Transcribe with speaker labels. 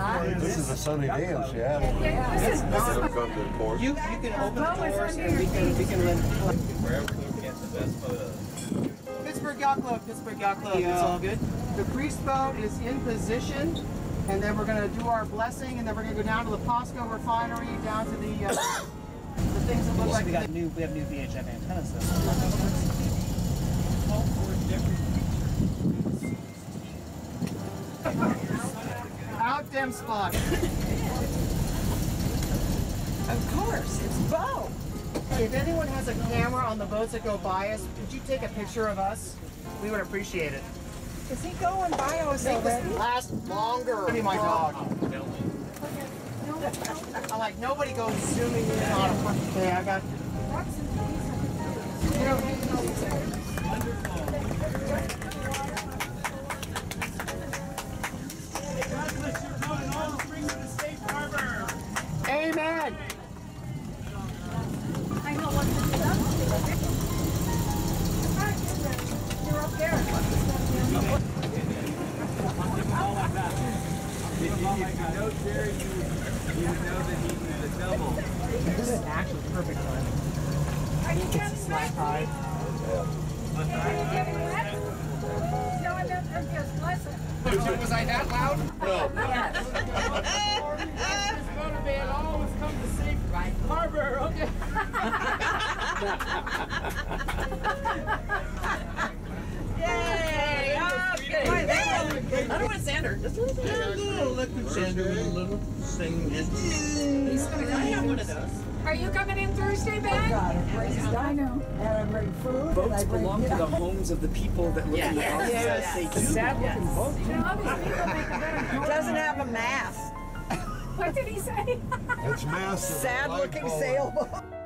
Speaker 1: This is a sunny day in Seattle.
Speaker 2: You can open the doors and we can let wherever we can get the best photos. Pittsburg Yacht Club, Pittsburg Yacht Club. It's all good. The priest boat is in position, and then we're going to do our blessing, and then we're going to go down to the Posco refinery, down to the things that look like we have new VHF antennas. Out them spot.
Speaker 3: Of course, it's Bo.
Speaker 2: If anyone has a camera on the boats that go by us, could you take a picture of us? We would appreciate it.
Speaker 3: Is he going by us
Speaker 2: Make
Speaker 3: already?
Speaker 2: this last longer. Give me my dog. I like nobody goes zooming in on a. Okay, I got. Amen.
Speaker 4: I know what to do. You're up there.
Speaker 5: If you know Jerry, you would know that he's a double.
Speaker 2: This is actually perfect timing.
Speaker 4: Are you getting
Speaker 2: Slack high.
Speaker 4: Are you getting wet? No, I meant just blessing.
Speaker 2: Was I that loud? No.
Speaker 4: Yes.
Speaker 5: This motor man always comes to safe harbor. Okay.
Speaker 3: Yay! Okay. I don't want Sander. Just a little liquid Sander with a little thing. He's gonna have one of those.
Speaker 4: Are you coming in Thursday, Ben?
Speaker 6: I know. And I bring food.
Speaker 7: Boats belong to the homes of the people that live in the houses.
Speaker 3: Yes.
Speaker 7: They do.
Speaker 2: Sad looking boat.
Speaker 4: You know, all these people make a better
Speaker 3: It doesn't have a mast.
Speaker 4: What did he say?
Speaker 1: It's massive.
Speaker 3: Sad looking sailboat.